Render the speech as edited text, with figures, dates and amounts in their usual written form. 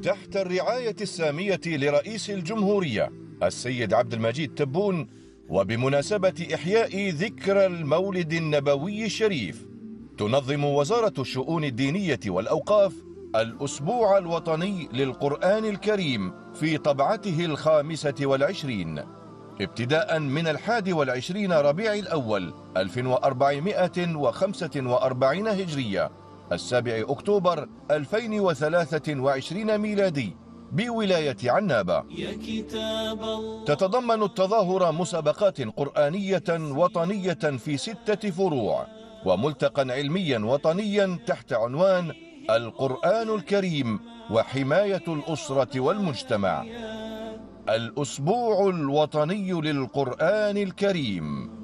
تحت الرعاية السامية لرئيس الجمهورية السيد عبد المجيد تبون، وبمناسبة إحياء ذكرى المولد النبوي الشريف، تنظم وزارة الشؤون الدينية والأوقاف الأسبوع الوطني للقرآن الكريم في طبعته 25، ابتداء من 21 ربيع الأول 1445 هجرية 7 أكتوبر 2023 ميلادي بولاية عنابة. تتضمن التظاهرة مسابقات قرآنية وطنية في 6 فروع، وملتقى علميا وطنيا تحت عنوان القرآن الكريم وحماية الأسرة والمجتمع. الأسبوع الوطني للقرآن الكريم.